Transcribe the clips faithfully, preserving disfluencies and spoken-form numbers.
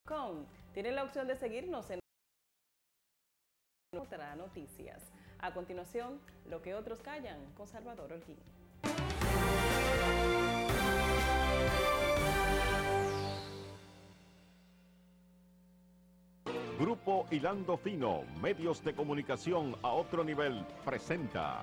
com. Tienen la opción de seguirnos en Otra Noticias. A continuación, Lo que otros callan, con Salvador Holguín. Grupo Hilando Fino, medios de comunicación a otro nivel, presenta.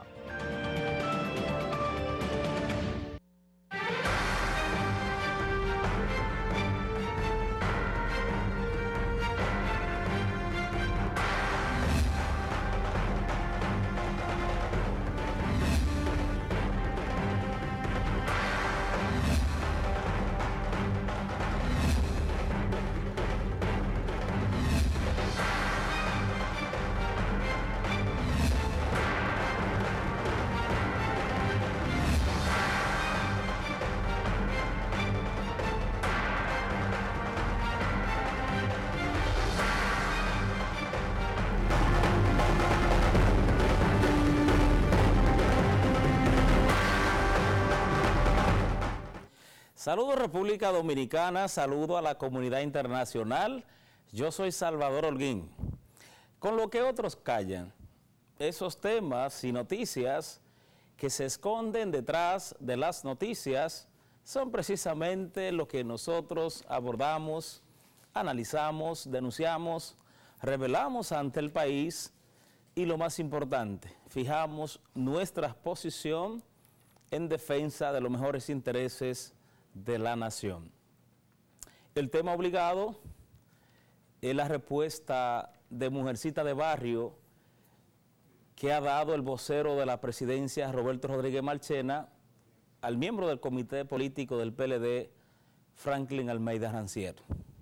Saludos República Dominicana, saludo a la comunidad internacional. Yo soy Salvador Holguín. Con lo que otros callan, esos temas y noticias que se esconden detrás de las noticias son precisamente lo que nosotros abordamos, analizamos, denunciamos, revelamos ante el país y lo más importante, fijamos nuestra posición en defensa de los mejores intereses de la nación. El tema obligado es la respuesta de Mujercita de Barrio que ha dado el vocero de la presidencia, Roberto Rodríguez Marchena, al miembro del comité político del P L D, Franklin Almeida Rancier.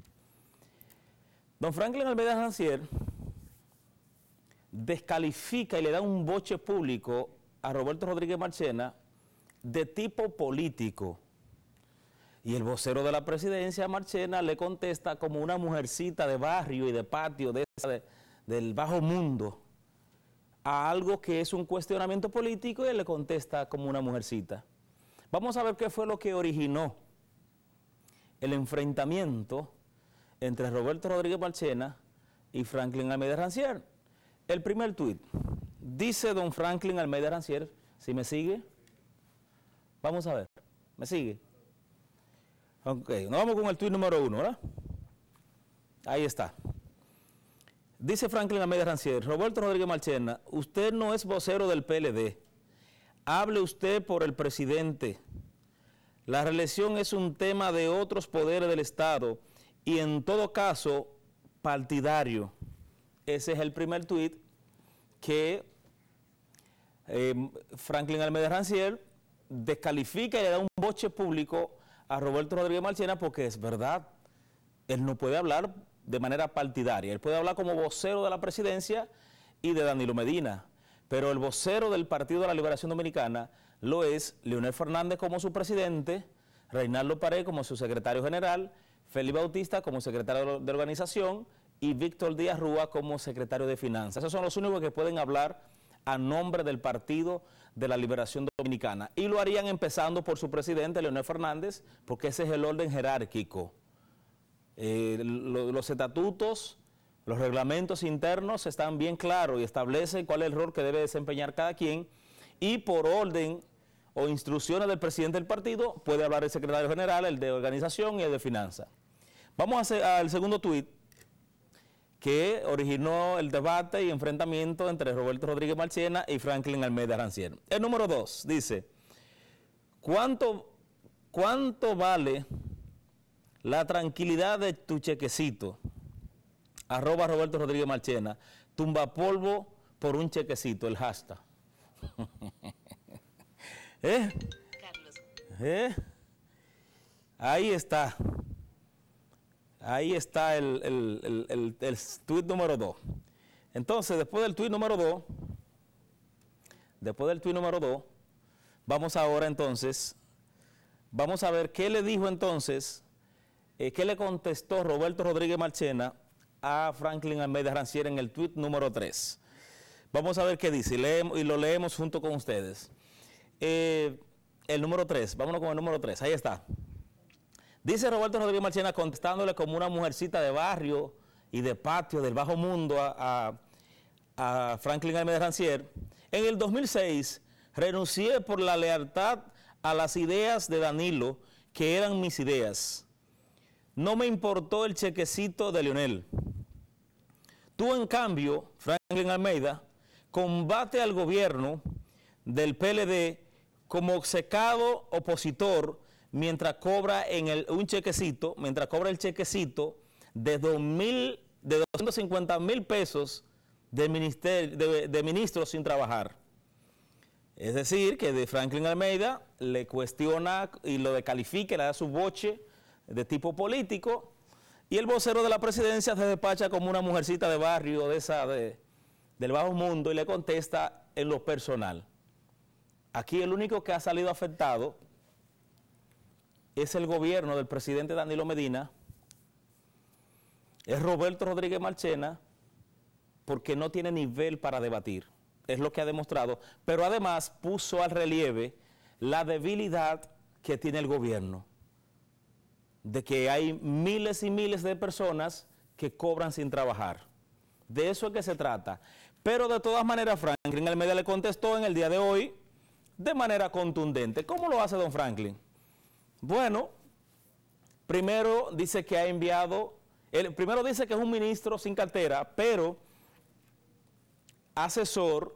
Don Franklin Almeida Rancier descalifica y le da un boche público a Roberto Rodríguez Marchena de tipo político. Y el vocero de la presidencia, Marchena, le contesta como una mujercita de barrio y de patio de esa de, del bajo mundo a algo que es un cuestionamiento político y él le contesta como una mujercita. Vamos a ver qué fue lo que originó el enfrentamiento entre Roberto Rodríguez Marchena y Franklin Almeida Rancier. El primer tuit, dice don Franklin Almeida Rancier, si me sigue, vamos a ver, ¿me sigue? Ok, nos vamos con el tuit número uno, ¿verdad? Ahí está. Dice Franklin Almeida Rancier, Roberto Rodríguez Marchena, usted no es vocero del P L D. Hable usted por el presidente. La reelección es un tema de otros poderes del Estado y en todo caso partidario. Ese es el primer tuit que eh, Franklin Almeida Rancier descalifica y le da un boche público a Roberto Rodríguez Marchena porque es verdad, él no puede hablar de manera partidaria, él puede hablar como vocero de la presidencia y de Danilo Medina, pero el vocero del Partido de la Liberación Dominicana lo es Leonel Fernández como su presidente, Reinaldo Pared como su secretario general, Félix Bautista como secretario de organización y Víctor Díaz Rúa como secretario de finanzas. Esos son los únicos que pueden hablar a nombre del Partido de la Liberación Dominicana. Y lo harían empezando por su presidente, Leonel Fernández, porque ese es el orden jerárquico. Eh, lo, los estatutos, los reglamentos internos están bien claros y establecen cuál es el rol que debe desempeñar cada quien. Y por orden o instrucciones del presidente del partido, puede hablar el secretario general, el de organización y el de finanzas. Vamos a hacer al segundo tuit, que originó el debate y enfrentamiento entre Roberto Rodríguez Marchena y Franklin Almeida Rancier. El número dos dice, ¿cuánto, cuánto vale la tranquilidad de tu chequecito? Arroba Roberto Rodríguez Marchena, tumba polvo por un chequecito, el hashtag. ¿Eh? Carlos. ¿Eh? Ahí está. Ahí está el, el, el, el, el tuit número dos. Entonces, después del tuit número dos, después del tuit número dos, vamos ahora entonces, vamos a ver qué le dijo entonces, eh, qué le contestó Roberto Rodríguez Marchena a Franklin Almeida Rancier en el tuit número tres. Vamos a ver qué dice y, leemos, y lo leemos junto con ustedes. Eh, el número tres, vámonos con el número tres, ahí está. Dice Roberto Rodríguez Marchena, contestándole como una mujercita de barrio y de patio del bajo mundo a, a, a Franklin Almeida Rancière, en el dos mil seis renuncié por la lealtad a las ideas de Danilo, que eran mis ideas. No me importó el chequecito de Leonel. Tú, en cambio, Franklin Almeida, combate al gobierno del P L D como obcecado opositor mientras cobra en el, un chequecito, mientras cobra el chequecito de, dos mil, de doscientos cincuenta mil pesos de, ministerio, de, de ministro sin trabajar. Es decir, que de Franklin Almeida le cuestiona y lo descalifica, le da su boche de tipo político, y el vocero de la presidencia se despacha como una mujercita de barrio de esa de, del bajo mundo y le contesta en lo personal. Aquí el único que ha salido afectado es el gobierno del presidente Danilo Medina, es Roberto Rodríguez Marchena, porque no tiene nivel para debatir. Es lo que ha demostrado, pero además puso al relieve la debilidad que tiene el gobierno, de que hay miles y miles de personas que cobran sin trabajar. De eso es que se trata. Pero de todas maneras, Franklin Almeida le contestó en el día de hoy de manera contundente. ¿Cómo lo hace don Franklin? Bueno, primero dice que ha enviado, el, primero dice que es un ministro sin cartera, pero asesor,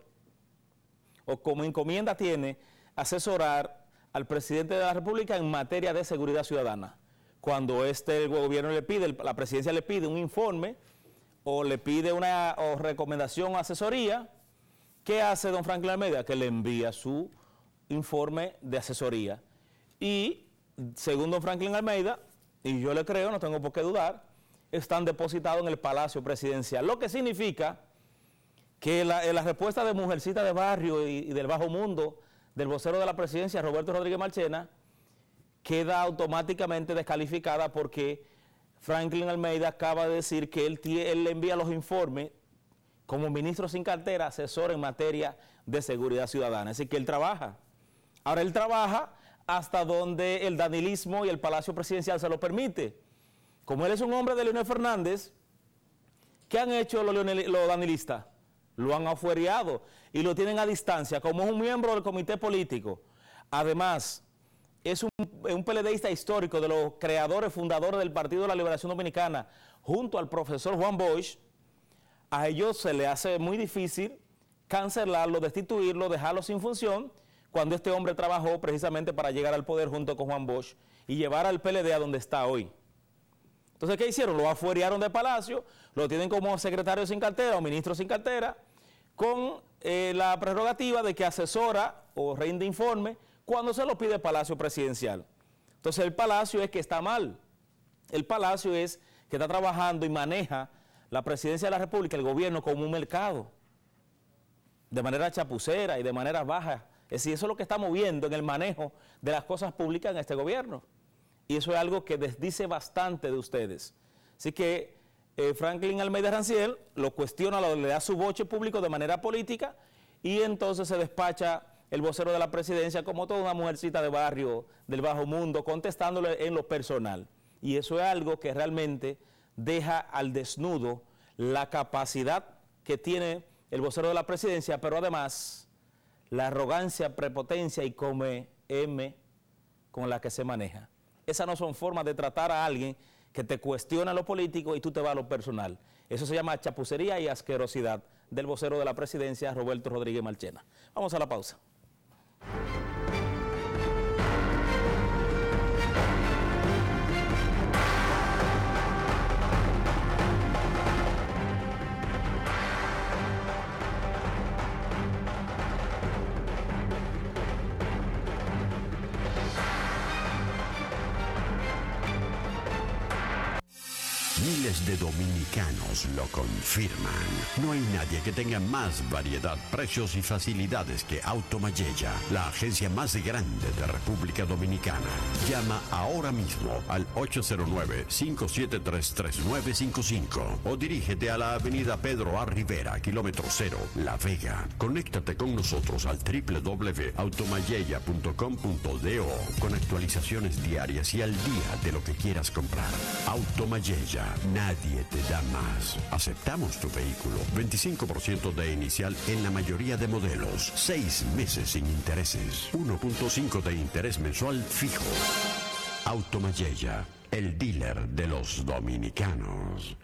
o como encomienda tiene, asesorar al presidente de la República en materia de seguridad ciudadana. Cuando este el gobierno le pide, la presidencia le pide un informe, o le pide una o recomendación o asesoría, ¿qué hace don Franklin Almeida? Que le envía su informe de asesoría. Y según don Franklin Almeida, y yo le creo, no tengo por qué dudar, están depositados en el Palacio Presidencial, lo que significa que la, la respuesta de mujercita de barrio y, y del bajo mundo del vocero de la presidencia, Roberto Rodríguez Marchena, queda automáticamente descalificada porque Franklin Almeida acaba de decir que él, él le envía los informes como ministro sin cartera, asesor en materia de seguridad ciudadana. Así que él trabaja. Ahora él trabaja hasta donde el danilismo y el Palacio Presidencial se lo permite. Como él es un hombre de Leonel Fernández, ¿qué han hecho los, Leonel, los danilistas? Lo han afuereado y lo tienen a distancia como un miembro del comité político. Además, es un, un PLDista histórico, de los creadores, fundadores del Partido de la Liberación Dominicana, junto al profesor Juan Bosch. A ellos se les hace muy difícil cancelarlo, destituirlo, dejarlo sin función, cuando este hombre trabajó precisamente para llegar al poder junto con Juan Bosch y llevar al P L D a donde está hoy. Entonces, ¿qué hicieron? Lo afuerearon de Palacio, lo tienen como secretario sin cartera o ministro sin cartera, con eh, la prerrogativa de que asesora o rinde informe cuando se lo pide el Palacio Presidencial. Entonces, el Palacio es que está mal. El Palacio es que está trabajando y maneja la presidencia de la República, el gobierno, como un mercado, de manera chapucera y de manera baja. Es decir, eso es lo que estamos viendo en el manejo de las cosas públicas en este gobierno. Y eso es algo que desdice bastante de ustedes. Así que eh, Franklin Almeida Rancière lo cuestiona, lo, le da su boche público de manera política y entonces se despacha el vocero de la presidencia como toda una mujercita de barrio del bajo mundo, contestándole en lo personal. Y eso es algo que realmente deja al desnudo la capacidad que tiene el vocero de la presidencia, pero además la arrogancia, prepotencia y come M con la que se maneja. Esas no son formas de tratar a alguien que te cuestiona lo político y tú te vas a lo personal. Eso se llama chapucería y asquerosidad del vocero de la presidencia, Roberto Rodríguez Marchena. Vamos a la pausa. Miles Miles de dominicanos lo confirman. No hay nadie que tenga más variedad, precios y facilidades que Automayella, la agencia más grande de República Dominicana. Llama ahora mismo al ocho cero nueve, cinco siete tres, tres nueve cinco cinco o dirígete a la avenida Pedro A. Rivera, kilómetro cero, La Vega. Conéctate con nosotros al doble u doble u doble u punto automayella punto com punto do con actualizaciones diarias y al día de lo que quieras comprar. Automayella, nadie te da más. Aceptamos tu vehículo. veinticinco por ciento de inicial en la mayoría de modelos. Seis meses sin intereses. uno punto cinco de interés mensual fijo. Automayella, el dealer de los dominicanos.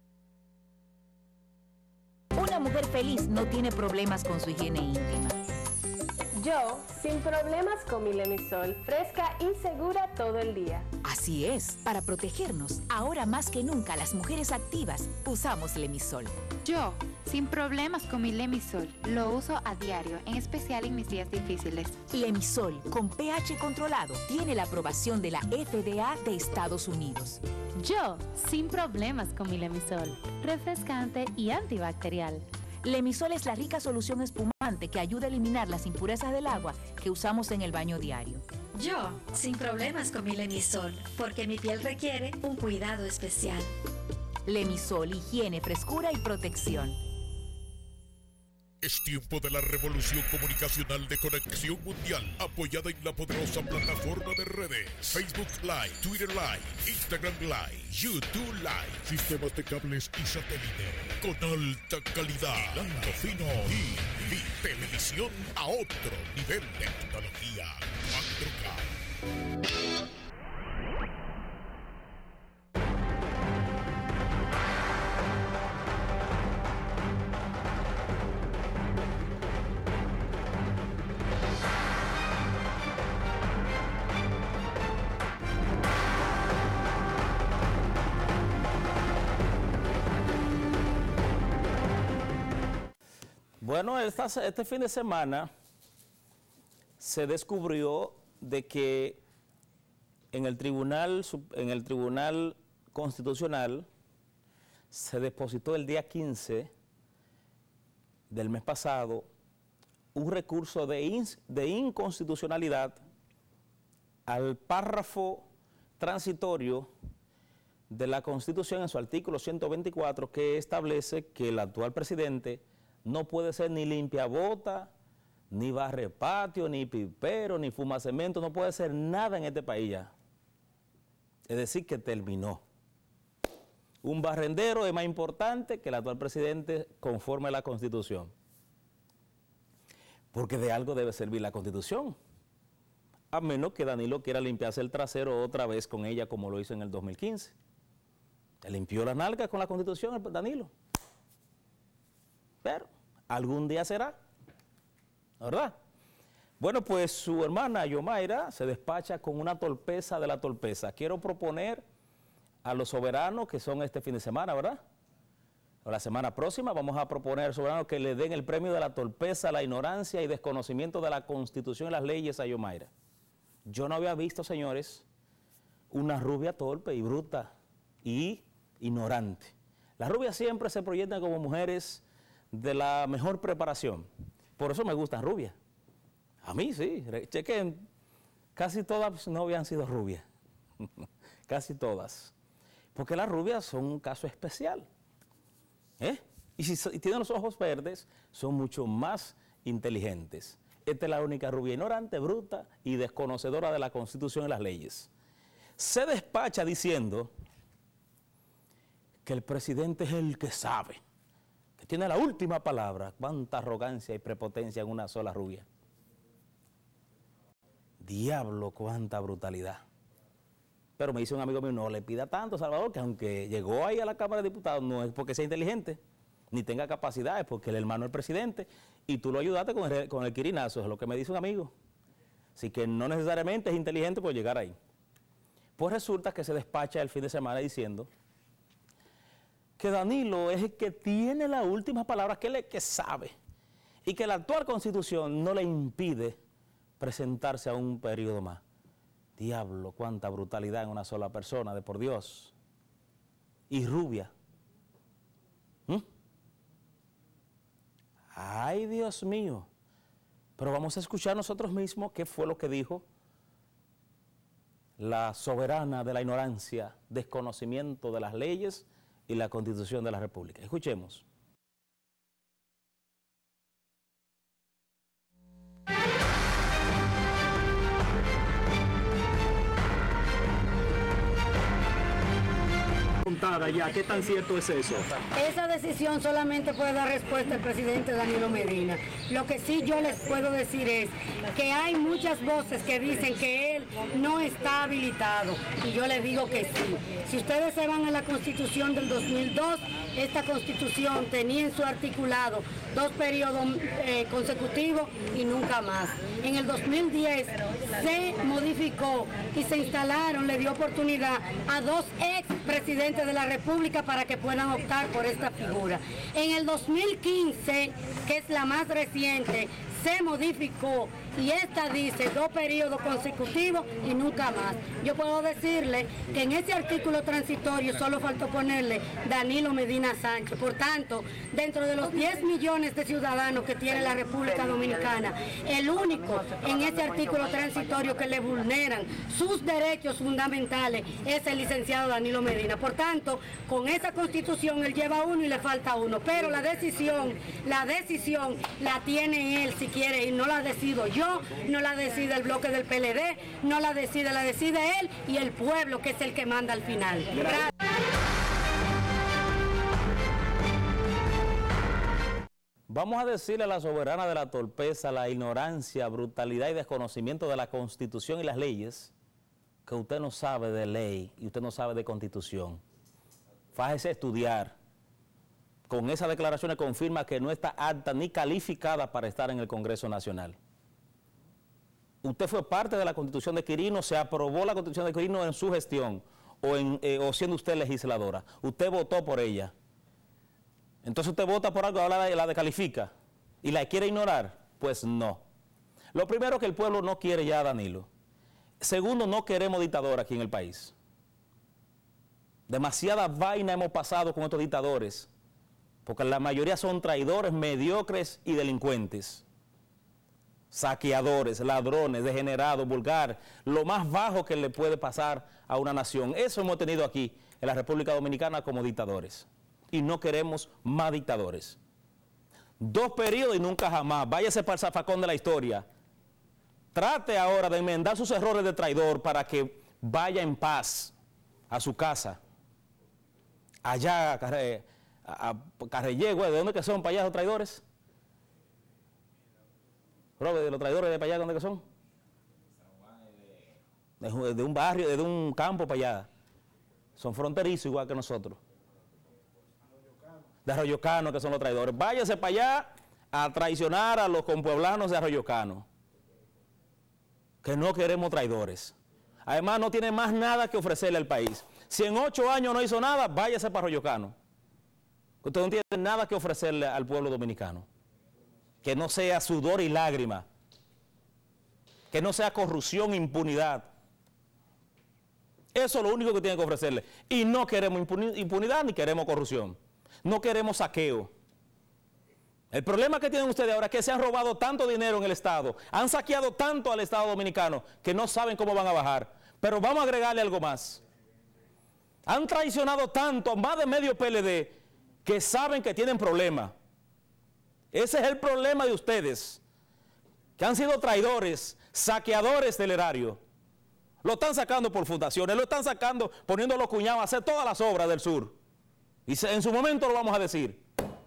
Una mujer feliz no tiene problemas con su higiene íntima. Yo, sin problemas con mi Lemisol, fresca y segura todo el día. Así es, para protegernos, ahora más que nunca las mujeres activas usamos Lemisol. Yo, sin problemas con mi Lemisol, lo uso a diario, en especial en mis días difíciles. Lemisol, con pH controlado, tiene la aprobación de la F D A de Estados Unidos. Yo, sin problemas con mi Lemisol, refrescante y antibacterial. Lemisol es la rica solución espumante que ayuda a eliminar las impurezas del agua que usamos en el baño diario. Yo, sin problemas con mi Lemisol, porque mi piel requiere un cuidado especial. Lemisol, higiene, frescura y protección. Es tiempo de la revolución comunicacional de Conexión Mundial, apoyada en la poderosa plataforma de redes Facebook Live, Twitter Live, Instagram Live, YouTube Live, sistemas de cables y satélite con alta calidad, hilando fino y, y televisión a otro nivel de tecnología cuatro K. Bueno, esta, este fin de semana se descubrió de que en el Tribunal, en el Tribunal Constitucional se depositó el día quince del mes pasado un recurso de, in, de inconstitucionalidad al párrafo transitorio de la Constitución en su artículo ciento veinticuatro, que establece que el actual presidente no puede ser ni limpiabota, ni barre patio, ni pipero, ni fuma cemento, no puede ser nada en este país ya. Es decir, que terminó. Un barrendero es más importante que el actual presidente conforme a la Constitución. Porque de algo debe servir la Constitución. A menos que Danilo quiera limpiarse el trasero otra vez con ella como lo hizo en el dos mil quince. Le limpió las nalgas con la Constitución, Danilo. Pero algún día será, ¿verdad? Bueno, pues su hermana Yomaira se despacha con una torpeza de la torpeza. Quiero proponer a los soberanos que son este fin de semana, ¿verdad? O la semana próxima vamos a proponer a los soberanos que le den el premio de la torpeza, la ignorancia y desconocimiento de la Constitución y las leyes a Yomaira. Yo no había visto, señores, una rubia torpe y bruta y ignorante. Las rubias siempre se proyectan como mujeres de la mejor preparación. Por eso me gustan rubias. A mí sí. Chequen, casi todas mis novias han sido rubias. Casi todas. Porque las rubias son un caso especial. ¿Eh? Y si y tienen los ojos verdes, son mucho más inteligentes. Esta es la única rubia ignorante, bruta y desconocedora de la Constitución y las leyes. Se despacha diciendo que el presidente es el que sabe, que tiene la última palabra. Cuánta arrogancia y prepotencia en una sola rubia. Diablo, cuánta brutalidad. Pero me dice un amigo mío, no le pida tanto, Salvador, que aunque llegó ahí a la Cámara de Diputados, no es porque sea inteligente, ni tenga capacidades, porque el hermano es presidente, y tú lo ayudaste con el, con el quirinazo, es lo que me dice un amigo. Así que no necesariamente es inteligente por llegar ahí. Pues resulta que se despacha el fin de semana diciendo que Danilo es el que tiene la última palabra, que él es el que sabe, y que la actual Constitución no le impide presentarse a un periodo más. Diablo, cuánta brutalidad en una sola persona, de por Dios. y rubia. ¿Mm? Ay, Dios mío. Pero vamos a escuchar nosotros mismos qué fue lo que dijo la soberana de la ignorancia, desconocimiento de las leyes y la Constitución de la República. Escuchemos. Ya, ¿qué tan cierto es eso? Esa decisión solamente puede dar respuesta el presidente Danilo Medina. Lo que sí yo les puedo decir es que hay muchas voces que dicen que él no está habilitado y yo les digo que sí. Si ustedes se van a la Constitución del dos mil dos, esta Constitución tenía en su articulado dos periodos eh, consecutivos y nunca más. En el dos mil diez se modificó y se instalaron, le dio oportunidad a dos ex presidentes de la República para que puedan optar por esta figura. En el dos mil quince, que es la más reciente, se modificó y esta dice dos periodos consecutivos y nunca más. Yo puedo decirle que en ese artículo transitorio solo faltó ponerle Danilo Medina Sánchez. Por tanto, dentro de los diez millones de ciudadanos que tiene la República Dominicana, el único en ese artículo transitorio que le vulneran sus derechos fundamentales es el licenciado Danilo Medina. Por tanto, con esa Constitución él lleva uno y le falta uno, pero la decisión, la decisión la tiene él si quiere y no la decido yo. Yo, no la decide el bloque del P L D, no la decide, la decide él y el pueblo, que es el que manda al final. Gracias. Vamos a decirle a la soberana de la torpeza, la ignorancia, brutalidad y desconocimiento de la Constitución y las leyes, que usted no sabe de ley y usted no sabe de Constitución. Fájese a estudiar. Con esas declaraciones confirma que no está apta ni calificada para estar en el Congreso Nacional. Usted fue parte de la Constitución de Quirino, se aprobó la Constitución de Quirino en su gestión o, en, eh, o siendo usted legisladora. Usted votó por ella. Entonces usted vota por algo, ahora la, la descalifica y la quiere ignorar. Pues no. Lo primero, que el pueblo no quiere ya a Danilo. Segundo, no queremos dictador aquí en el país. Demasiada vaina hemos pasado con estos dictadores, porque la mayoría son traidores, mediocres y delincuentes. Saqueadores, ladrones, degenerados, vulgar, lo más bajo que le puede pasar a una nación. Eso hemos tenido aquí en la República Dominicana como dictadores. Y no queremos más dictadores. Dos periodos y nunca jamás. Váyase para el zafacón de la historia. Trate ahora de enmendar sus errores de traidor para que vaya en paz a su casa. Allá, Carre, a, a Carrellegua, ¿de dónde que son para allá los traidores? Robert, de los traidores de para allá, ¿dónde que son? De, de un barrio, de un campo para allá. Son fronterizos igual que nosotros. De Arroyo Cano, que son los traidores. Váyase para allá a traicionar a los compueblanos de Arroyo Cano. Que no queremos traidores. Además, no tiene más nada que ofrecerle al país. Si en ocho años no hizo nada, váyase para Arroyo Cano. Usted no tiene nada que ofrecerle al pueblo dominicano. Que no sea sudor y lágrima, que no sea corrupción e impunidad. Eso es lo único que tiene que ofrecerle. Y no queremos impunidad ni queremos corrupción. No queremos saqueo. El problema que tienen ustedes ahora es que se han robado tanto dinero en el Estado, han saqueado tanto al Estado dominicano que no saben cómo van a bajar. Pero vamos a agregarle algo más. Han traicionado tanto a más de medio P L D que saben que tienen problemas. Ese es el problema de ustedes, que han sido traidores, saqueadores del erario. Lo están sacando por fundaciones, lo están sacando, poniendo a los cuñados a hacer todas las obras del sur. Y se, en su momento lo vamos a decir.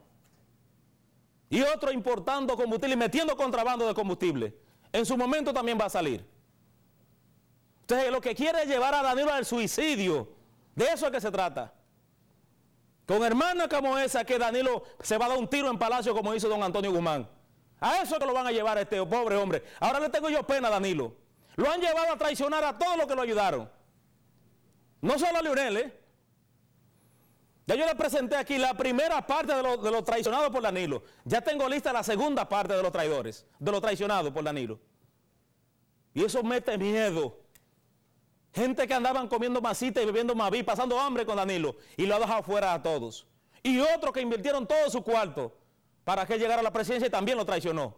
Y otro importando combustible y metiendo contrabando de combustible. En su momento también va a salir. Entonces lo que quiere es llevar a Danilo al suicidio. De eso es que se trata. Con hermanas como esa, que Danilo se va a dar un tiro en Palacio como hizo don Antonio Guzmán. A eso es que lo van a llevar a este pobre hombre. Ahora le tengo yo pena a Danilo. Lo han llevado a traicionar a todos los que lo ayudaron. No solo a Leonel, ¿eh? Ya yo le presenté aquí la primera parte de los de lo traicionados por Danilo. Ya tengo lista la segunda parte de los traidores, de los traicionados por Danilo. Y eso mete miedo. Gente que andaban comiendo masita y bebiendo maví, pasando hambre con Danilo, y lo ha dejado fuera a todos. Y otros que invirtieron todo su cuarto para que llegara a la presidencia y también lo traicionó.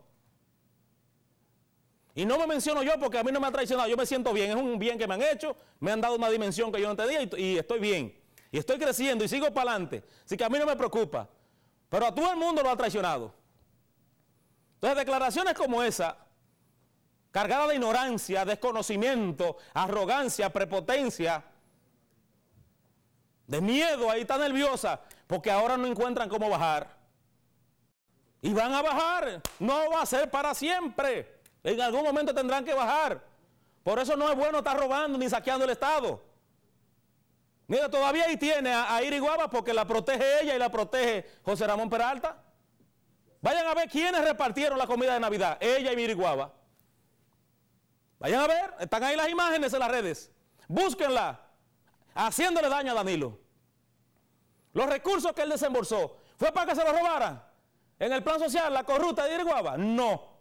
Y no me menciono yo porque a mí no me ha traicionado, yo me siento bien, es un bien que me han hecho, me han dado una dimensión que yo no tenía y, y estoy bien. Y estoy creciendo y sigo para adelante, así que a mí no me preocupa. Pero a todo el mundo lo ha traicionado. Entonces declaraciones como esa, cargadas de ignorancia, desconocimiento, arrogancia, prepotencia, de miedo, ahí está nerviosa, porque ahora no encuentran cómo bajar. Y van a bajar, no va a ser para siempre. En algún momento tendrán que bajar. Por eso no es bueno estar robando ni saqueando el Estado. Mira, todavía ahí tiene a, a Iriguaba porque la protege ella y la protege José Ramón Peralta. Vayan a ver quiénes repartieron la comida de Navidad, ella y Iriguaba. Vayan a ver, están ahí las imágenes en las redes. Búsquenla, haciéndole daño a Danilo. Los recursos que él desembolsó, ¿fue para que se los robaran? ¿En el plan social, la corrupta de Iriguaba? No.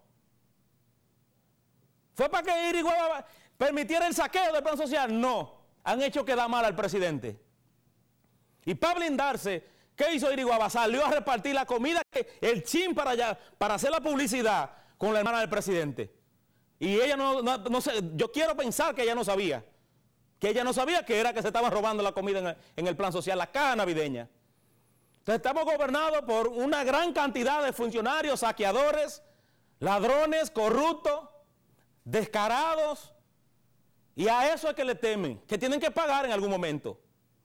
¿Fue para que Iriguaba permitiera el saqueo del plan social? No. Han hecho quedar mal al presidente. Y para blindarse, ¿qué hizo Iriguaba? Salió a repartir la comida, el chin para allá, para hacer la publicidad con la hermana del presidente. Y ella no, no, no sé, yo quiero pensar que ella no sabía. Que ella no sabía que era que se estaban robando la comida en el, en el plan social, la caja navideña. Entonces estamos gobernados por una gran cantidad de funcionarios, saqueadores, ladrones, corruptos, descarados. Y a eso es que le temen, que tienen que pagar en algún momento.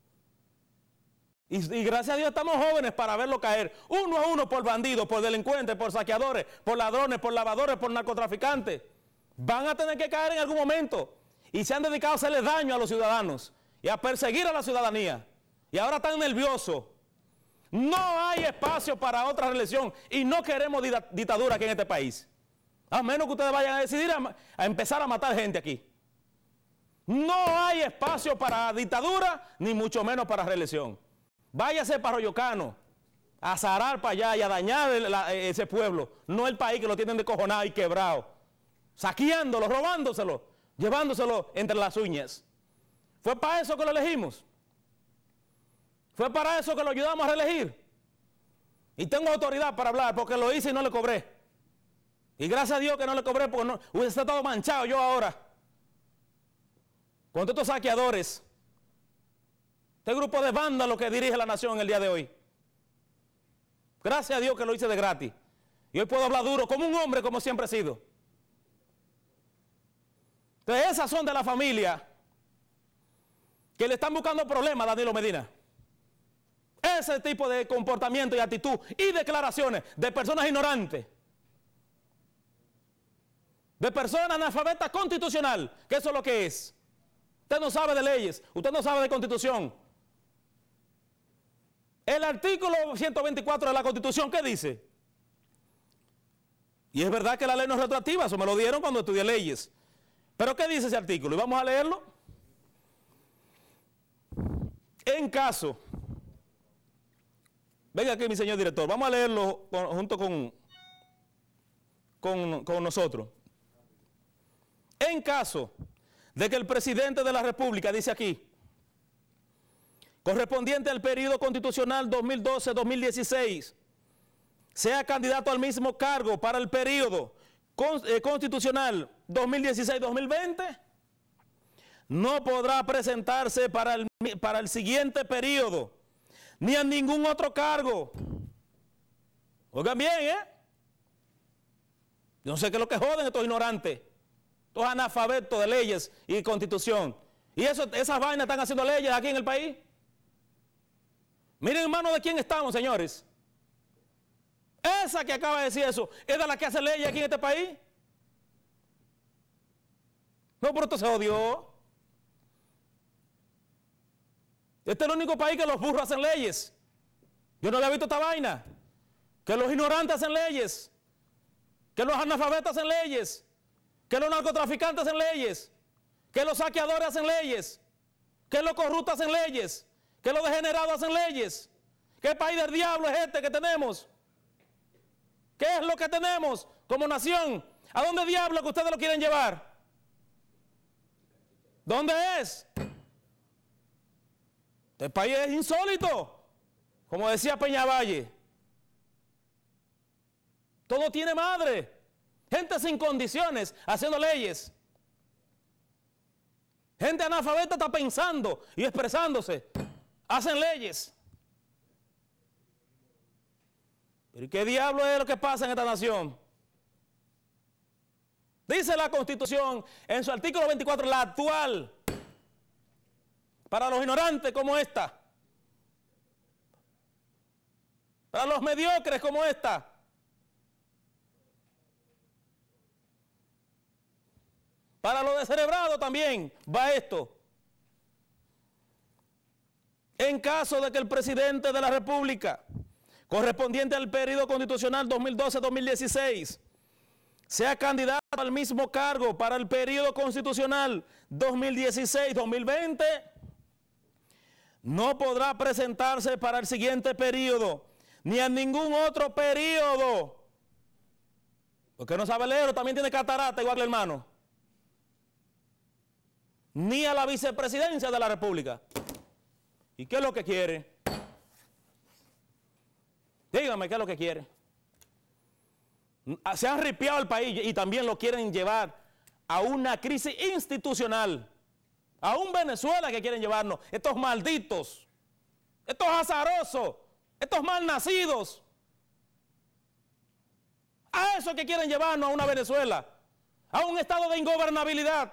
Y, y gracias a Dios estamos jóvenes para verlo caer, uno a uno por bandidos, por delincuentes, por saqueadores, por ladrones, por lavadores, por narcotraficantes. Van a tener que caer en algún momento. Y se han dedicado a hacerle daño a los ciudadanos y a perseguir a la ciudadanía. Y ahora están nerviosos. No hay espacio para otra reelección y no queremos dictadura aquí en este país. A menos que ustedes vayan a decidir a, a empezar a matar gente aquí. No hay espacio para dictadura, ni mucho menos para reelección. Váyase para Arroyo Cano, a zarar para allá y a dañar el, la, ese pueblo. No el país que lo tienen descojonado y quebrado. Saqueándolo, robándoselo, llevándoselo entre las uñas. ¿Fue para eso que lo elegimos? ¿Fue para eso que lo ayudamos a reelegir? Y tengo autoridad para hablar porque lo hice y no le cobré. Y gracias a Dios que no le cobré porque no, hubiese estado manchado yo ahora. Con todos estos saqueadores, este grupo de vándalos que dirige la nación el día de hoy. Gracias a Dios que lo hice de gratis. Y hoy puedo hablar duro como un hombre, como siempre he sido. Entonces esas son de la familia que le están buscando problemas a Danilo Medina. Ese tipo de comportamiento y actitud y declaraciones de personas ignorantes. De personas analfabetas constitucional, que eso es lo que es. Usted no sabe de leyes, usted no sabe de constitución. El artículo ciento veinticuatro de la Constitución, ¿qué dice? Y es verdad que la ley no es retroactiva, eso me lo dieron cuando estudié leyes. Pero ¿qué dice ese artículo? Y vamos a leerlo. En caso, venga aquí mi señor director, vamos a leerlo con, junto con, con, con nosotros. En caso de que el presidente de la República, dice aquí, correspondiente al periodo constitucional dos mil doce a dos mil dieciséis, sea candidato al mismo cargo para el periodo constitucional dos mil dieciséis a dos mil veinte, no podrá presentarse para el, para el siguiente periodo, ni a ningún otro cargo. Oigan bien, ¿eh? Yo no sé qué es lo que joden estos ignorantes, estos analfabetos de leyes y constitución. Y eso, esas vainas están haciendo leyes aquí en el país. Miren en manos de quién estamos, señores. Esa que acaba de decir eso, ¿es de la que hace leyes aquí en este país? No, pero esto se odió. Este es el único país que los burros hacen leyes. Yo no había visto esta vaina. Que los ignorantes hacen leyes. Que los analfabetas hacen leyes. Que los narcotraficantes hacen leyes. Que los saqueadores hacen leyes. Que los corruptos hacen leyes. Que los degenerados hacen leyes. ¿Qué país del diablo es este que tenemos? ¿Qué es lo que tenemos como nación? ¿A dónde diablo que ustedes lo quieren llevar? ¿Dónde es? Este país es insólito, como decía Peñavalle. Todo tiene madre. Gente sin condiciones haciendo leyes. Gente analfabeta está pensando y expresándose. Hacen leyes. ¿Pero qué diablo es lo que pasa en esta nación? Dice la Constitución en su artículo veinticuatro, la actual, para los ignorantes como esta, para los mediocres como esta, para los descerebrados también va esto. En caso de que el presidente de la República, correspondiente al periodo constitucional dos mil doce a dos mil dieciséis, sea candidato al mismo cargo para el periodo constitucional dos mil dieciséis a dos mil veinte, no podrá presentarse para el siguiente periodo, ni a ningún otro periodo. Porque no sabe leer, también tiene catarata igual que el hermano. Ni a la vicepresidencia de la República. ¿Y qué es lo que quiere? Dígame qué es lo que quiere. Se han ripiado el país y también lo quieren llevar a una crisis institucional. A un Venezuela que quieren llevarnos. Estos malditos, estos azarosos, estos malnacidos. A eso que quieren llevarnos a una Venezuela. A un estado de ingobernabilidad.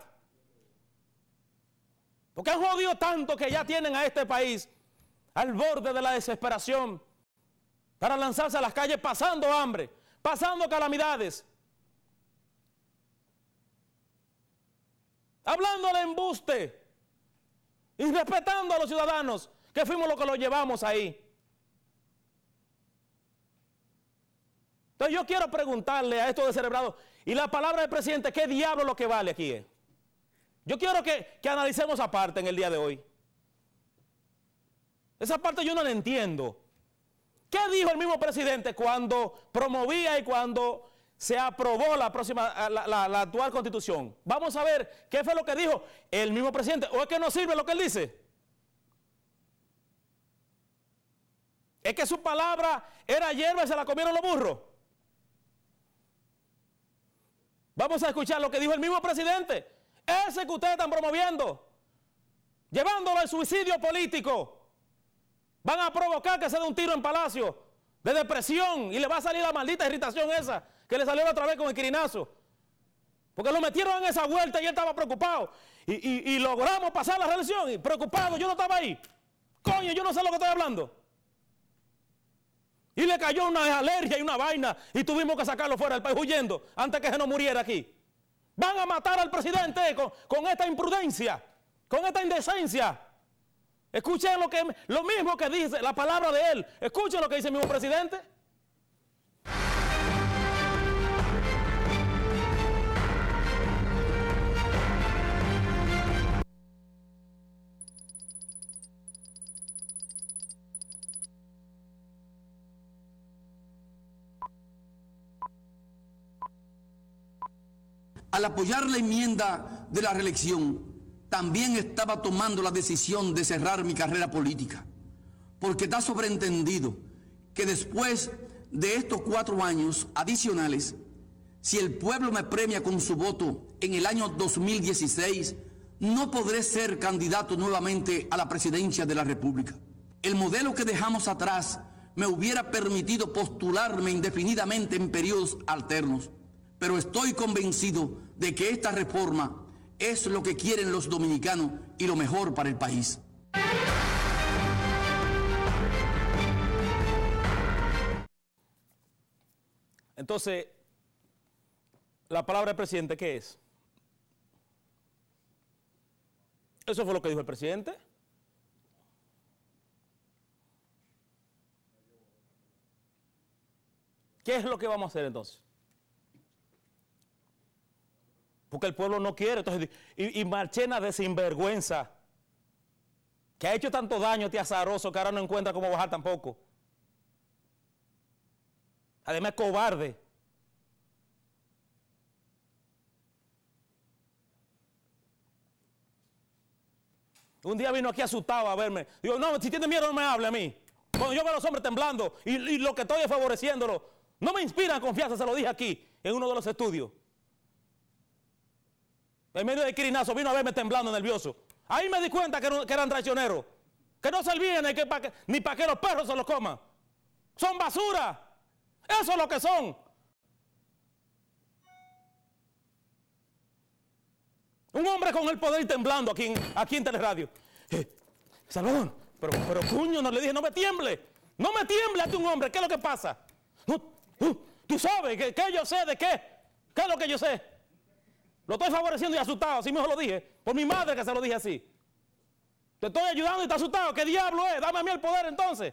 Porque han jodido tanto que ya tienen a este país al borde de la desesperación para lanzarse a las calles pasando hambre, pasando calamidades, hablando al embuste y respetando a los ciudadanos que fuimos los que los llevamos ahí. Entonces yo quiero preguntarle a estos descerebrados, y la palabra del presidente, ¿qué diablo es lo que vale aquí? Es? Yo quiero que, que analicemos esa parte en el día de hoy. Esa parte yo no la entiendo. ¿Qué dijo el mismo presidente cuando promovía y cuando se aprobó la próxima, la, la, la actual constitución? Vamos a ver qué fue lo que dijo el mismo presidente. ¿O es que no sirve lo que él dice? ¿Es que su palabra era hierba y se la comieron los burros? Vamos a escuchar lo que dijo el mismo presidente. Ese que ustedes están promoviendo, llevándolo al suicidio político, van a provocar que se dé un tiro en Palacio de depresión y le va a salir la maldita irritación esa que le salió la otra vez con el quirinazo. Porque lo metieron en esa vuelta y él estaba preocupado. Y, y, y logramos pasar la reelección y preocupado, yo no estaba ahí. Coño, yo no sé lo que estoy hablando. Y le cayó una alergia y una vaina y tuvimos que sacarlo fuera del país huyendo antes que se nos muriera aquí. Van a matar al presidente con, con esta imprudencia, con esta indecencia. Escuchen lo, que, lo mismo que dice la palabra de él. Escuchen lo que dice el mismo presidente. Al apoyar la enmienda de la reelección, también estaba tomando la decisión de cerrar mi carrera política, porque está sobreentendido que después de estos cuatro años adicionales, si el pueblo me premia con su voto en el año dos mil dieciséis, no podré ser candidato nuevamente a la presidencia de la República. El modelo que dejamos atrás me hubiera permitido postularme indefinidamente en periodos alternos, pero estoy convencido de que esta reforma es lo que quieren los dominicanos y lo mejor para el país. Entonces, la palabra del presidente, ¿qué es? Eso fue lo que dijo el presidente. ¿Qué es lo que vamos a hacer entonces? Porque el pueblo no quiere. Entonces, y, y Marchena de sinvergüenza, que ha hecho tanto daño, este azaroso, que ahora no encuentra cómo bajar tampoco. Además, cobarde. Un día vino aquí asustado a verme. Digo, no, si tiene miedo no me hable a mí. Cuando yo veo a los hombres temblando y, y lo que estoy es favoreciéndolo, no me inspiran confianza, se lo dije aquí, en uno de los estudios. En medio de quirinazo vino a verme temblando, nervioso. Ahí me di cuenta que, no, que eran traicioneros, que no servían ni, que pa, que, ni para que los perros se los coman. Son basura. Eso es lo que son. Un hombre con el poder y temblando aquí en, aquí en Teleradio. Eh, Salvador, pero, pero cuño, no le dije, no me tiemble. No me tiemble a ti un hombre, ¿qué es lo que pasa? No, tú, tú sabes, ¿qué, ¿qué yo sé de qué? ¿Qué es lo que yo sé? Lo estoy favoreciendo y asustado, así mismo lo dije. Por mi madre que se lo dije así. Te estoy ayudando y estás asustado. ¿Qué diablo es? Dame a mí el poder entonces.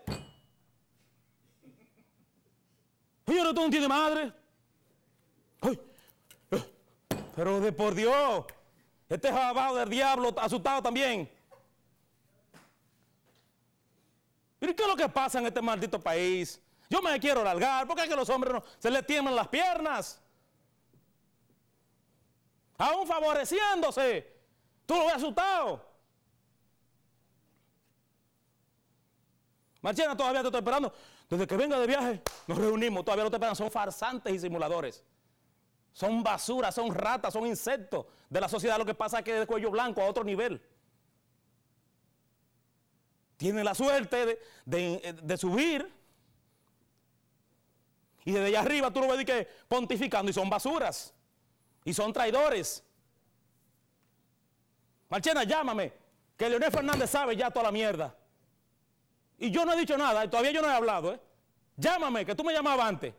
Y yo no tengo un tío de madre. Ay, pero de por Dios. Este es abajo del diablo, asustado también. ¿Y qué es lo que pasa en este maldito país? Yo me quiero largar, porque es que los hombres no, se les tiemblan las piernas. Aún favoreciéndose. Tú lo ves asustado. Marchena, todavía te estoy esperando. Desde que venga de viaje, nos reunimos, todavía no te esperan. Son farsantes y simuladores. Son basura, son ratas, son insectos de la sociedad. Lo que pasa es que de cuello blanco a otro nivel. Tienen la suerte de, de, de subir. Y desde allá arriba tú lo ves que pontificando y son basuras. Y son traidores. Marchena, llámame, que Leonel Fernández sabe ya toda la mierda. Y yo no he dicho nada, y todavía yo no he hablado, ¿eh? Llámame, que tú me llamabas antes.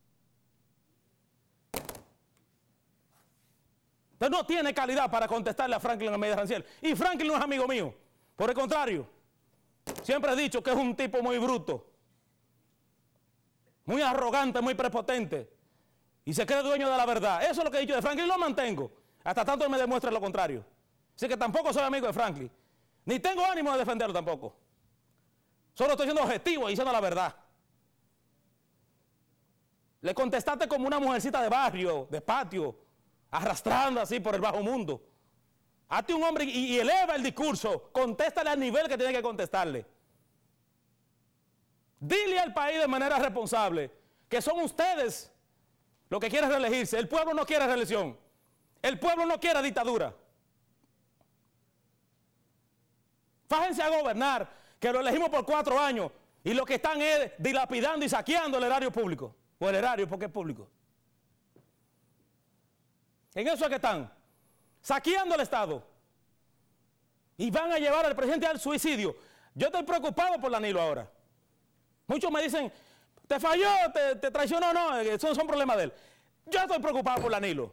Usted no tiene calidad para contestarle a Franklin Almeida Ranciel. Y Franklin no es amigo mío. Por el contrario, siempre he dicho que es un tipo muy bruto. Muy arrogante, muy prepotente. Y se cree dueño de la verdad. Eso es lo que he dicho de Franklin y lo mantengo. Hasta tanto él me demuestre lo contrario. Así que tampoco soy amigo de Franklin. Ni tengo ánimo de defenderlo tampoco. Solo estoy siendo objetivo y diciendo la verdad. Le contestaste como una mujercita de barrio, de patio, arrastrando así por el bajo mundo. Hazte un hombre y, y eleva el discurso. Contéstale al nivel que tiene que contestarle. Dile al país de manera responsable que son ustedes los que quieren reelegirse. El pueblo no quiere reelección. El pueblo no quiere dictadura. Fájense a gobernar, que lo elegimos por cuatro años y lo que están es dilapidando y saqueando el erario público. O el erario, porque es público. En eso es que están, saqueando el Estado. Y van a llevar al presidente al suicidio. Yo estoy preocupado por Danilo ahora. Muchos me dicen, te falló, te, te traicionó, no, esos son problemas de él. Yo estoy preocupado por Danilo.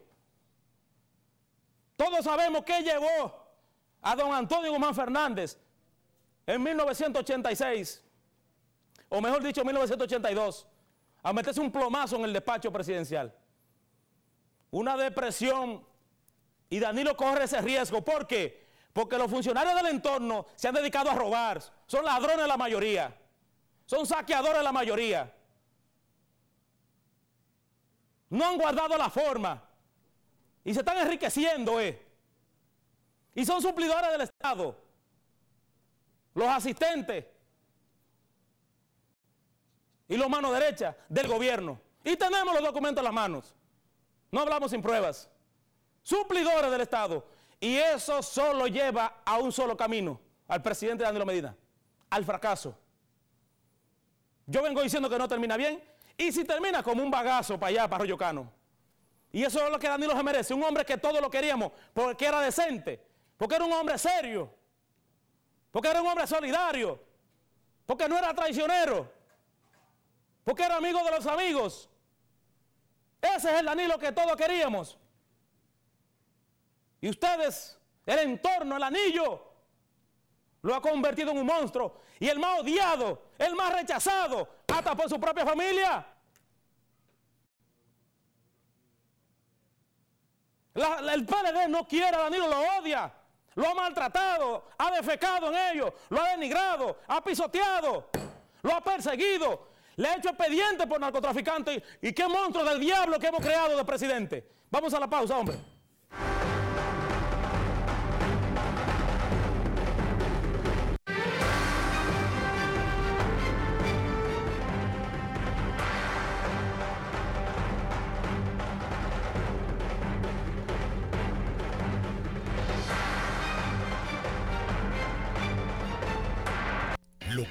Todos sabemos qué llevó a don Antonio Guzmán Fernández en mil novecientos ochenta y seis, o mejor dicho, mil novecientos ochenta y dos, a meterse un plomazo en el despacho presidencial. Una depresión, y Danilo corre ese riesgo. ¿Por qué? Porque los funcionarios del entorno se han dedicado a robar. Son ladrones la mayoría. Son saqueadores la mayoría. No han guardado la forma. Y se están enriqueciendo, eh. Y son suplidores del Estado. Los asistentes. Y los manos derechas del gobierno. Y tenemos los documentos en las manos. No hablamos sin pruebas. Suplidores del Estado. Y eso solo lleva a un solo camino. Al presidente Danilo Medina. Al fracaso. Yo vengo diciendo que no termina bien. Y si termina como un bagazo para allá, para Arroyo Cano. Y eso es lo que Danilo se merece. Un hombre que todos lo queríamos. Porque era decente. Porque era un hombre serio. Porque era un hombre solidario. Porque no era traicionero. Porque era amigo de los amigos. Ese es el Danilo que todos queríamos. Y ustedes, el entorno, el anillo, lo ha convertido en un monstruo. Y el más odiado, el más rechazado, hasta por su propia familia. La, la, el P L D no quiere a Danilo, lo odia. Lo ha maltratado, ha defecado en ellos, lo ha denigrado, ha pisoteado, lo ha perseguido. Le ha hecho expediente por narcotraficante. Y, y qué monstruo del diablo que hemos creado de presidente. Vamos a la pausa, hombre.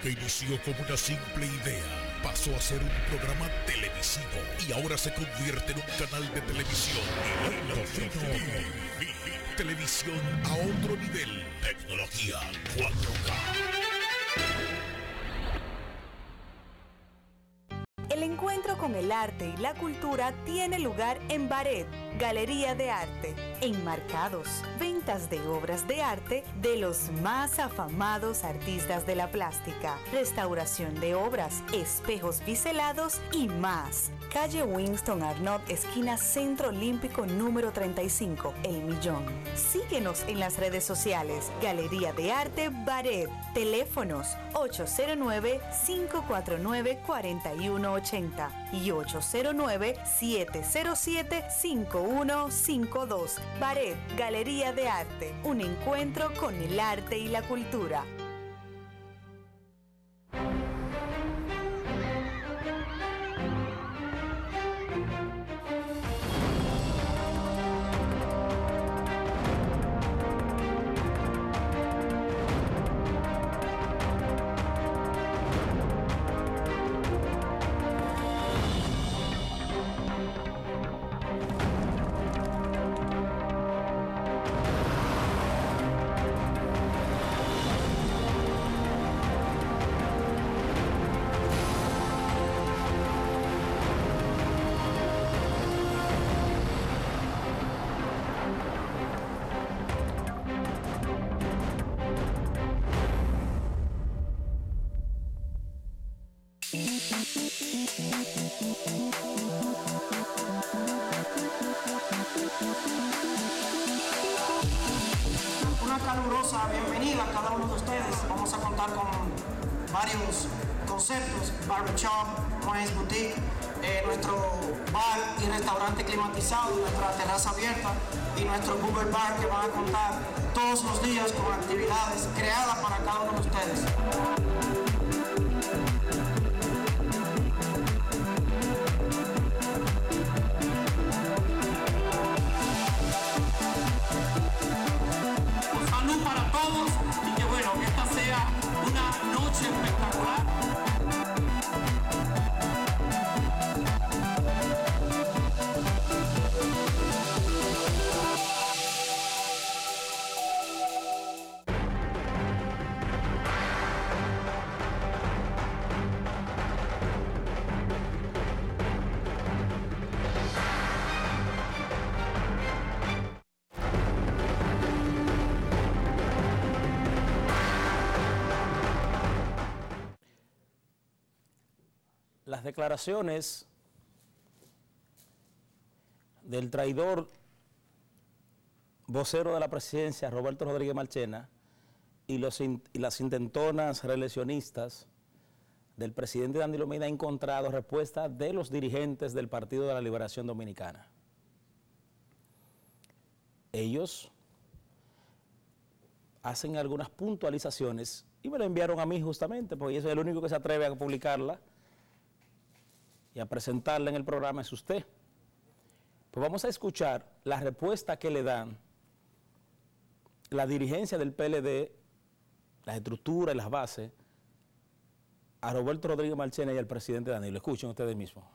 que inició como una simple idea pasó a ser un programa televisivo y ahora se convierte en un canal de televisión. Hilando Fino. Televisión a otro nivel. Tecnología cuatro K. El encuentro con el arte y la cultura tiene lugar en Baret, Galería de Arte. Enmarcados, ventas de obras de arte de los más afamados artistas de la plástica, restauración de obras, espejos biselados y más. Calle Winston Arnott, esquina Centro Olímpico número treinta y cinco, El Millón. Síguenos en las redes sociales, Galería de Arte Baret. Teléfonos ocho cero nueve, cinco cuatro nueve, cuatro uno ocho cero y ocho cero nueve, siete cero siete, cinco uno cinco dos. Baret, Galería de Arte, un encuentro con el arte y la cultura. Una calurosa bienvenida a cada uno de ustedes. Vamos a contar con varios conceptos: barbershop, Moines Boutique, eh, nuestro bar y restaurante climatizado, nuestra terraza abierta y nuestro Google Bar, que van a contar todos los días con actividades creadas para cada uno de ustedes. Para todos y que bueno, que esta sea una noche espectacular. Las declaraciones del traidor vocero de la presidencia, Roberto Rodríguez Marchena, y, los, y las intentonas reeleccionistas del presidente Danilo Medina han encontrado respuesta de los dirigentes del Partido de la Liberación Dominicana. Ellos hacen algunas puntualizaciones y me lo enviaron a mí justamente, porque yo soy el único que se atreve a publicarla y a presentarla en el programa, es usted. Pues vamos a escuchar la respuesta que le dan la dirigencia del P L D, la estructura y las bases, a Roberto Rodríguez Marchena y al presidente Danilo. Escuchen ustedes mismos.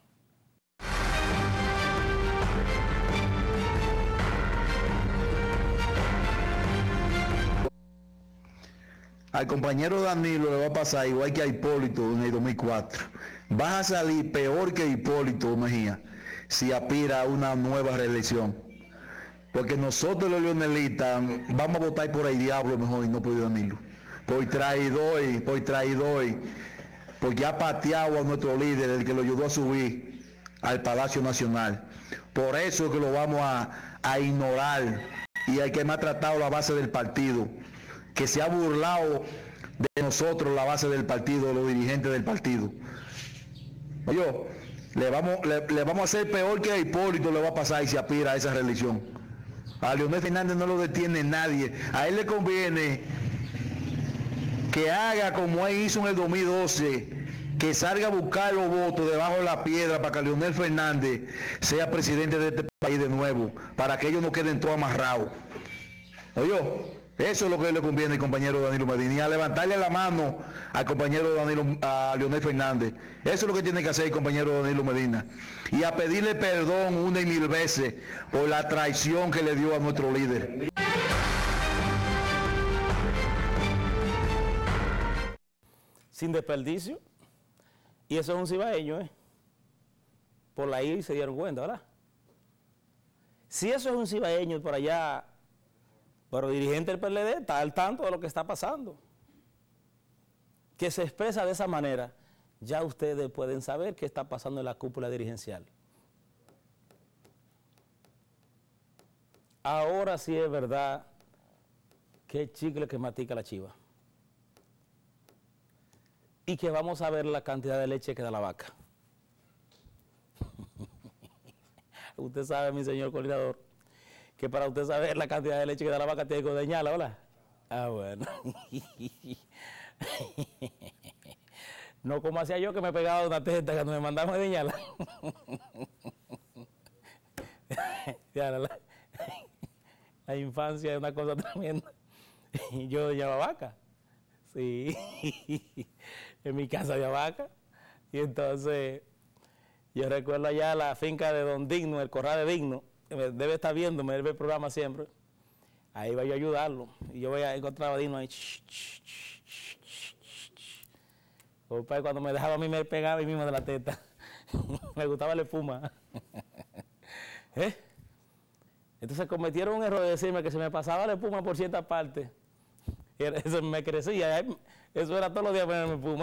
Al compañero Danilo le va a pasar igual que a Hipólito en el dos mil cuatro. Vas a salir peor que Hipólito Mejía si aspira a una nueva reelección. Porque nosotros los leonelistas vamos a votar por el diablo mejor y no por Danilo. Por traidor, por traidor, porque ha pateado a nuestro líder, el que lo ayudó a subir al Palacio Nacional. Por eso es que lo vamos a, a ignorar y hay que me ha tratado la base del partido, que se ha burlado de nosotros la base del partido, los dirigentes del partido. Oye, le vamos, le, le vamos a hacer peor que a Hipólito le va a pasar y se aspira a esa reelección. A Leonel Fernández no lo detiene nadie. A él le conviene que haga como él hizo en el dos mil doce, que salga a buscar los votos debajo de la piedra para que Leonel Fernández sea presidente de este país de nuevo, para que ellos no queden todos amarrados. Oye, Eso es lo que le conviene al compañero Danilo Medina, y a levantarle la mano al compañero Danilo, a Leonel Fernández. Eso es lo que tiene que hacer el compañero Danilo Medina. Y a pedirle perdón una y mil veces por la traición que le dio a nuestro líder. Sin desperdicio. Y eso es un cibaeño, ¿eh? Por la I se dieron cuenta, ¿verdad? Si eso es un cibaeño por allá, pero dirigente del P L D está al tanto de lo que está pasando. Que se expresa de esa manera, ya ustedes pueden saber qué está pasando en la cúpula dirigencial. Ahora sí es verdad que chicle que matica la chiva. Y que vamos a ver la cantidad de leche que da la vaca. Usted sabe, mi señor coordinador, que para usted saber la cantidad de leche que da la vaca tiene que ordeñarla, ¿verdad? Ah, bueno. No como hacía yo, que me pegaba de una teta cuando me mandaban a ordeñarla. la, la, la infancia es una cosa tremenda. Yo ordeñaba vaca. Sí. En mi casa había vaca. Y entonces, yo recuerdo allá la finca de Don Digno, el corral de Digno, que me debe estar viendo, me ve el programa siempre. Ahí iba yo a ayudarlo. Y yo voy a encontrar a Digno ahí. Ch, ch, ch, ch, ch, ch. Opa, cuando me dejaba a mí me pegaba a mí mismo de la teta. Me gustaba la espuma. ¿Eh? Entonces cometieron un error de decirme que se me pasaba la espuma por cierta parte. Y eso me crecía. Eso era todos los días ponerme espuma.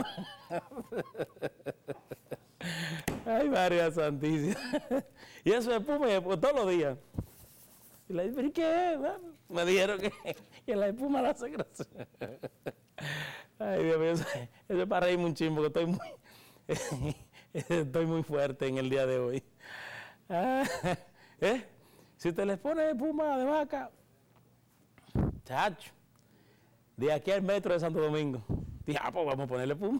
Ay, María Santísima. Y eso es espuma pues, todos los días. Y le dije, ¿pero qué? Me dijeron que, que la espuma la hace grasa. Ay, Dios mío, eso, eso es para reírme un chimbo, que estoy muy, estoy muy fuerte en el día de hoy. Ah, ¿eh? Si usted les pone espuma de vaca, chacho, de aquí al metro de Santo Domingo, dije, ah, pues vamos a ponerle espuma.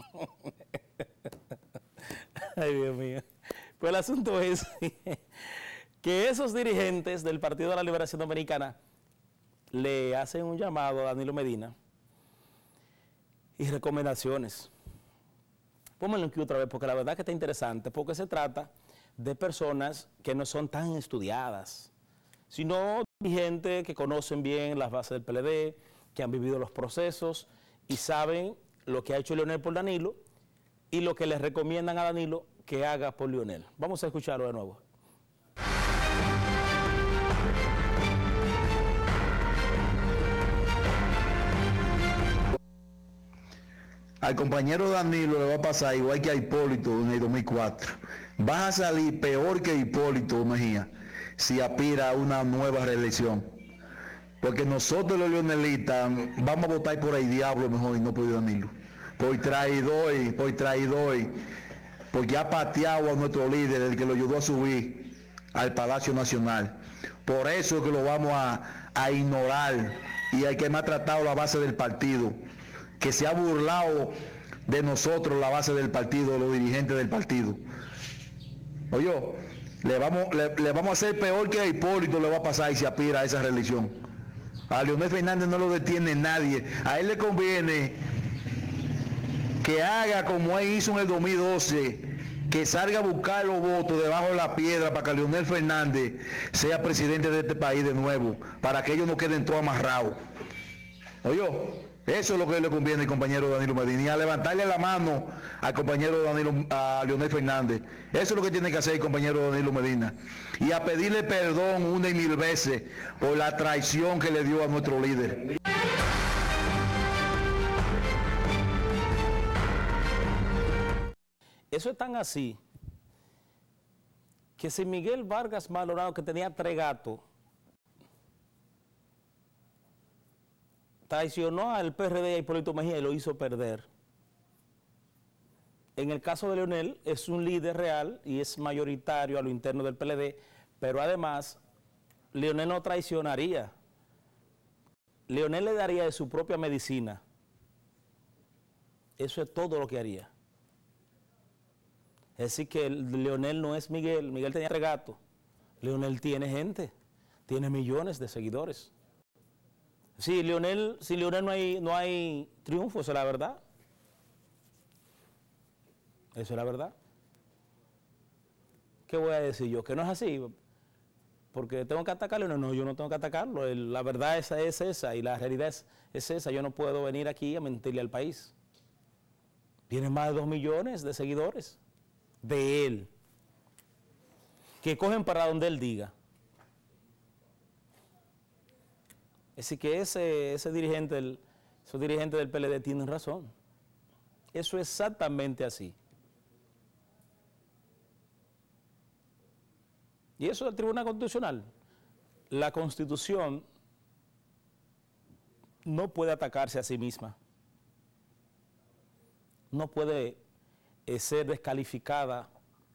Ay, Dios mío. Pues el asunto es que esos dirigentes del Partido de la Liberación Dominicana le hacen un llamado a Danilo Medina y recomendaciones. Pónganlo aquí otra vez, porque la verdad que está interesante, porque se trata de personas que no son tan estudiadas, sino dirigentes que conocen bien las bases del P L D, que han vivido los procesos y saben lo que ha hecho Leonel por Danilo y lo que le recomiendan a Danilo que haga por Leonel. Vamos a escucharlo de nuevo. Al compañero Danilo le va a pasar igual que a Hipólito en el dos mil cuatro. Vas a salir peor que Hipólito Mejía si aspira a una nueva reelección. Porque nosotros los leonelistas vamos a votar por el diablo mejor y no por Danilo. Por traidor, por traidor, porque ha pateado a nuestro líder, el que lo ayudó a subir al Palacio Nacional. Por eso es que lo vamos a, a ignorar y hay que maltratado la base del partido, que se ha burlado de nosotros la base del partido, los dirigentes del partido. Oye, le vamos, le, le vamos a hacer peor que a Hipólito le va a pasar y se aspira a esa reelección. A Leonel Fernández no lo detiene nadie. A él le conviene que haga como él hizo en el dos mil doce, que salga a buscar los votos debajo de la piedra para que Leonel Fernández sea presidente de este país de nuevo, para que ellos no queden todos amarrados. Oye, eso es lo que le conviene al compañero Danilo Medina, y a levantarle la mano al compañero Danilo, a Leonel Fernández. Eso es lo que tiene que hacer el compañero Danilo Medina. Y a pedirle perdón una y mil veces por la traición que le dio a nuestro líder. Eso es tan así que si Miguel Vargas Maldonado, que tenía tres gatos, traicionó al P R D y a Hipólito Mejía y lo hizo perder. En el caso de Leonel, es un líder real y es mayoritario a lo interno del P L D, pero además, Leonel no traicionaría. Leonel le daría de su propia medicina. Eso es todo lo que haría. Es decir, que Leonel no es Miguel. Miguel tenía tres gatos. Leonel tiene gente, tiene millones de seguidores. Sí, Leonel, sin Leonel no hay, no hay triunfo, eso es la verdad. Eso es la verdad. ¿Qué voy a decir yo? Que no es así. Porque tengo que atacarlo. No, no, yo no tengo que atacarlo. El, la verdad esa es esa y la realidad es, es esa. Yo no puedo venir aquí a mentirle al país. Tiene más de dos millones de seguidores de él, que cogen para donde él diga. Así que ese, ese dirigente del, esos dirigentes del P L D tienen razón. Eso es exactamente así. Y eso del Tribunal Constitucional. La Constitución no puede atacarse a sí misma. No puede eh, ser descalificada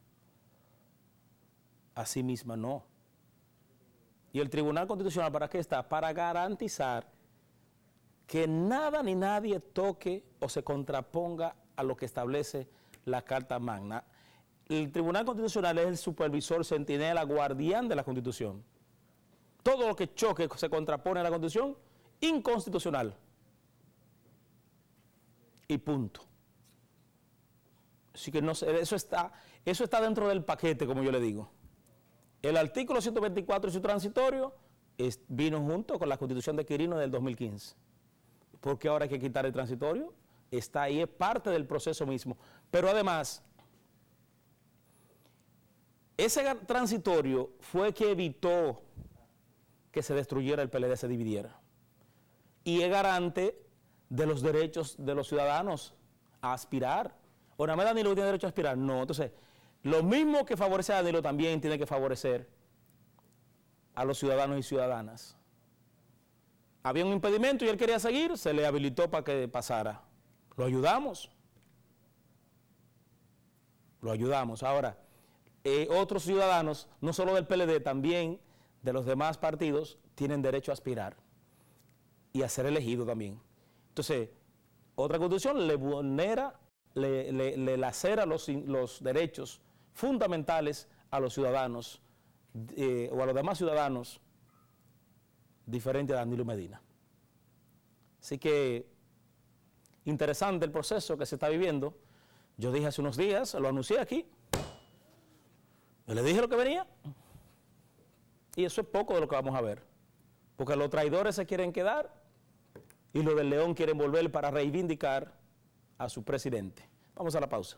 a sí misma, no. Y el Tribunal Constitucional, ¿para qué está? Para garantizar que nada ni nadie toque o se contraponga a lo que establece la Carta Magna. El Tribunal Constitucional es el supervisor, centinela, guardián de la Constitución. Todo lo que choque se contrapone a la Constitución, inconstitucional. Y punto. Así que no sé, eso está, eso está dentro del paquete, como yo le digo. El artículo ciento veinticuatro y su transitorio es, vino junto con la Constitución de Quirino del dos mil quince. ¿Por qué ahora hay que quitar el transitorio? Está ahí, es parte del proceso mismo. Pero además, ese transitorio fue que evitó que se destruyera el P L D, se dividiera. Y es garante de los derechos de los ciudadanos a aspirar. ¿O nada más Danilo tiene derecho a aspirar? No, entonces, lo mismo que favorece a Danilo también tiene que favorecer a los ciudadanos y ciudadanas. Había un impedimento y él quería seguir, se le habilitó para que pasara. Lo ayudamos. Lo ayudamos. Ahora, eh, otros ciudadanos, no solo del P L D, también de los demás partidos, tienen derecho a aspirar y a ser elegidos también. Entonces, otra constitución le vulnera, le, le, le lacera los, los derechos fundamentales a los ciudadanos eh, o a los demás ciudadanos diferente a Danilo Medina. Así que, interesante el proceso que se está viviendo. Yo dije hace unos días, lo anuncié aquí, yo le dije lo que venía, y eso es poco de lo que vamos a ver, porque los traidores se quieren quedar, y los del León quieren volver para reivindicar a su presidente. Vamos a la pausa.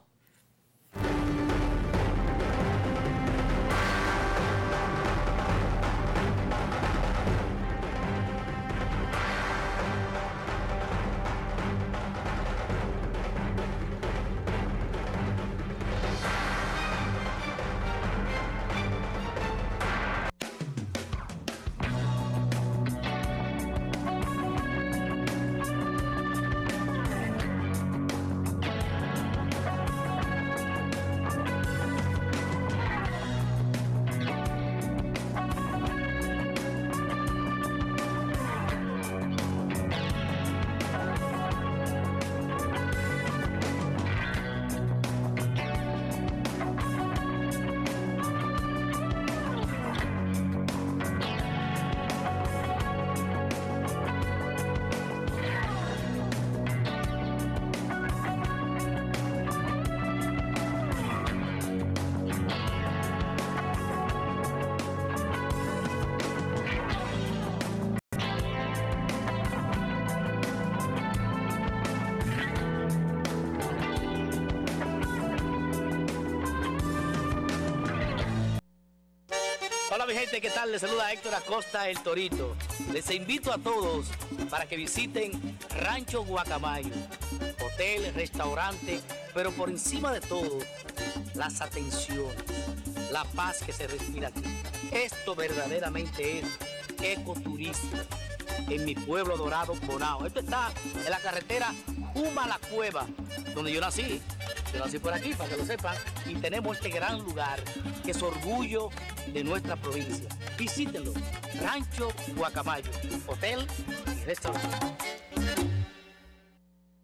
Hola mi gente, ¿qué tal? Les saluda Héctor Acosta, el Torito. Les invito a todos para que visiten Rancho Guacamayo, hotel, restaurante, pero por encima de todo, las atenciones, la paz que se respira aquí. Esto verdaderamente es ecoturismo en mi pueblo dorado, Bonao. Esto está en la carretera Uma La Cueva, donde yo nací. Yo nací por aquí, para que lo sepan, y tenemos este gran lugar que es orgullo de nuestra provincia. Visítenlo, Rancho Guacamayo, hotel y restaurante.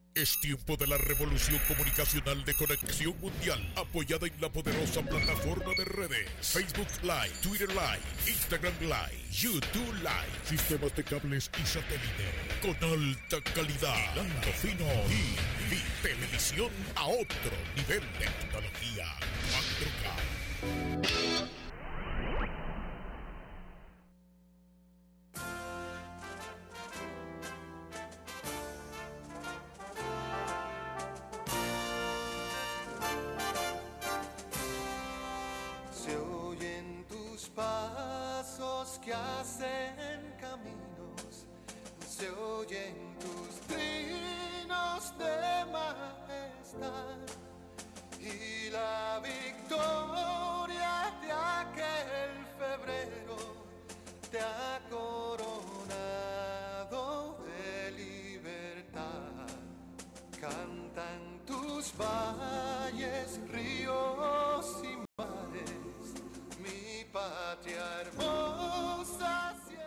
Es tiempo de la revolución comunicacional de Conexión Mundial, apoyada en la poderosa plataforma de redes Facebook Live, Twitter Live, Instagram Live, YouTube Live, sistemas de cables y satélite con alta calidad, hilando fino y, y televisión a otro nivel de tecnología cuatro K. Que hacen caminos, se oyen tus trinos de majestad y la victoria de aquel febrero te ha coronado de libertad. Cantan tus valles, ríos y mares, mi patria hermosa siempre.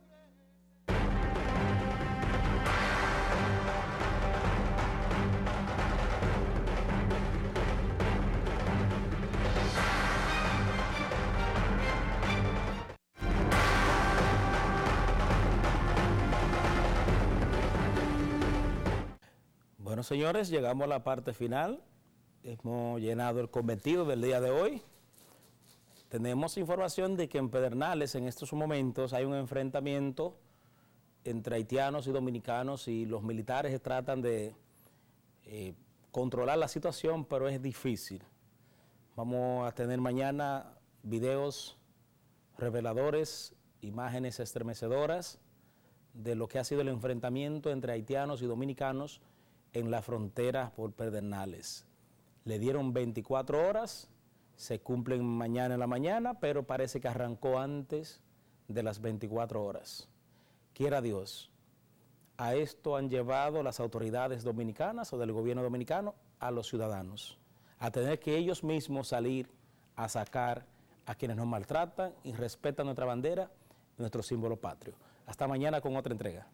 Bueno, señores, llegamos a la parte final. Hemos llenado el cometido del día de hoy. Tenemos información de que en Pedernales en estos momentos hay un enfrentamiento entre haitianos y dominicanos y los militares tratan de eh, controlar la situación, pero es difícil. Vamos a tener mañana videos reveladores, imágenes estremecedoras de lo que ha sido el enfrentamiento entre haitianos y dominicanos en la frontera por Pedernales. Le dieron veinticuatro horas. Se cumplen mañana en la mañana, pero parece que arrancó antes de las veinticuatro horas. Quiera Dios, a esto han llevado las autoridades dominicanas o del gobierno dominicano a los ciudadanos, a tener que ellos mismos salir a sacar a quienes nos maltratan y respetan nuestra bandera, nuestro símbolo patrio. Hasta mañana con otra entrega.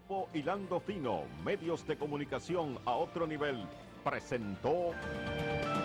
Hilando Fino, medios de comunicación a otro nivel, presentó